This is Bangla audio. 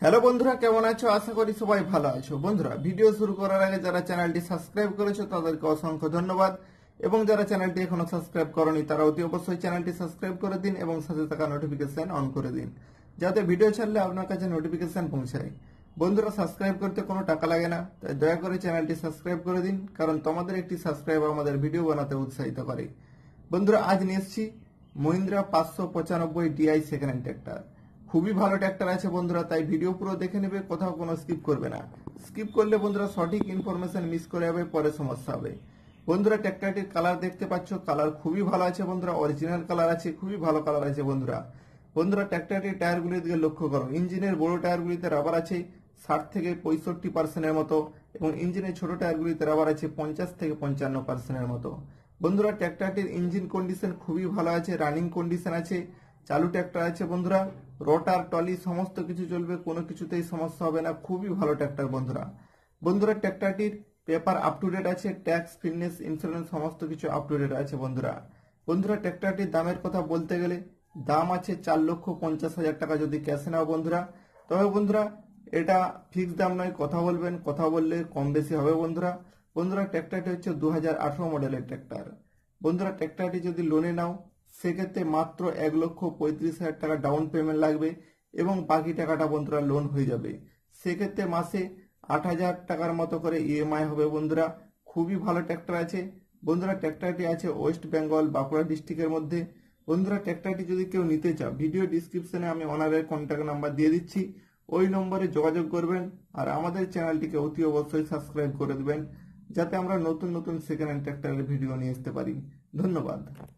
হ্যালো বন্ধুরা, কেমন আছো? আশা করি সবাই ভালো আছো। বন্ধুরা, ভিডিও শুরু করার আগে যারা চ্যানেলটি সাবস্ক্রাইব করেছো তাদেরকে অসংখ্য ধন্যবাদ, এবং যারা চ্যানেলটি এখনো সাবস্ক্রাইব করনি তারা অতি অবশ্যই চ্যানেলটি সাবস্ক্রাইব করে দিন এবং সাথে থাকা নোটিফিকেশন অন করে দিন, যাতে ভিডিও ছাড়লে আপনার কাছে নোটিফিকেশন পৌঁছায়। বন্ধুরা, সাবস্ক্রাইব করতে কোনো টাকা লাগে না, তাই দয়া করে চ্যানেলটি সাবস্ক্রাইব করে দিন, কারণ তোমাদের একটি সাবস্ক্রাইব আমাদের ভিডিও বানাতে উৎসাহিত করে। বন্ধুরা, আজ নিয়ে এসেছি Mahindra 595 DI second hand tractor. খুবই ভালো ট্র্যাক্টর আছে বন্ধুরা, তাই ভিডিও পুরো দেখে নেবে, কোথাও কোনো স্কিপ করবে না। স্কিপ করলে বন্ধুরা সঠিক ইনফরমেশন মিস করে যাবে, পরে সমস্যা হবে। বন্ধুরা, ট্র্যাক্টরটির কালার দেখতে পাচ্ছ, কালার খুবই ভালো আছে বন্ধুরা, অরিজিনাল কালার আছে, খুবই ভালো কালার আছে বন্ধুরা। বন্ধুরা, ট্র্যাক্টরটির টায়ারগুলির দিকে লক্ষ্য করো। ইঞ্জিনের বড় টায়ারগুলিতে রাবার আছে 60 থেকে 65% মতো, এবং ইঞ্জিনের ছোট টায়ারগুলিতে রাবার আছে 50 থেকে 55% মতো। বন্ধুরা, ট্র্যাক্টরটির ইঞ্জিন কন্ডিশন খুবই ভালো আছে, রানিং কন্ডিশন আছে, চালু ট্র্যাক্টর আছে বন্ধুরা। রোটার টলি সমস্ত কিছু চলবে, কোনো কিছুতেই সমস্যা হবে না, খুবই ভালো ট্র্যাক্টর বন্ধুরা। বন্ধুরা, ট্র্যাক্টরটির পেপার আপ টু ডেট আছে, ট্যাক্স, ফিটনেস, ইন্স্যুরেন্স সমস্ত কিছু আপ টু ডেট আছে বন্ধুরা। বন্ধুরা, ট্র্যাক্টরটির দামের কথা বলতে গেলে দাম আছে 4,50,000 টাকা যদি ক্যাশে নাও বন্ধুরা। তবে বন্ধুরা, এটা ফিক্স দাম নয়, কথা বলবেন, কথা বললে কম বেশি হবে বন্ধুরা। বন্ধুরা, ট্র্যাক্টরটি হচ্ছে 2018 মডেলের ট্র্যাক্টর। বন্ধুরা, ট্র্যাক্টরটি যদি লোনে নাও সেক্ষেত্রে মাত্র 1,35,000 টাকা ডাউন পেমেন্ট লাগবে, এবং বাকি টাকাটা বন্ধুরা লোন হয়ে যাবে। সেক্ষেত্রে মাসে 8,000 টাকার মতো করে ইএমআই হবে বন্ধুরা। খুবই ভালো ট্র্যাক্টর আছে বন্ধুরা। ট্র্যাক্টরটি আছে ওয়েস্ট বেঙ্গল বাঁকুড়া ডিস্ট্রিক্টের মধ্যে। বন্ধুরা, ট্র্যাক্টরটি যদি কেউ নিতে চাও, ভিডিও ডিসক্রিপশনে আমি ওনারের কন্ট্যাক্ট নাম্বার দিয়ে দিচ্ছি, ওই নম্বরে যোগাযোগ করবেন। আর আমাদের চ্যানেলটিকে অতি অবশ্যই সাবস্ক্রাইব করে দেবেন, যাতে আমরা নতুন নতুন সেকেন্ড হ্যান্ড ট্র্যাক্টরের ভিডিও নিয়ে আসতে পারি। ধন্যবাদ।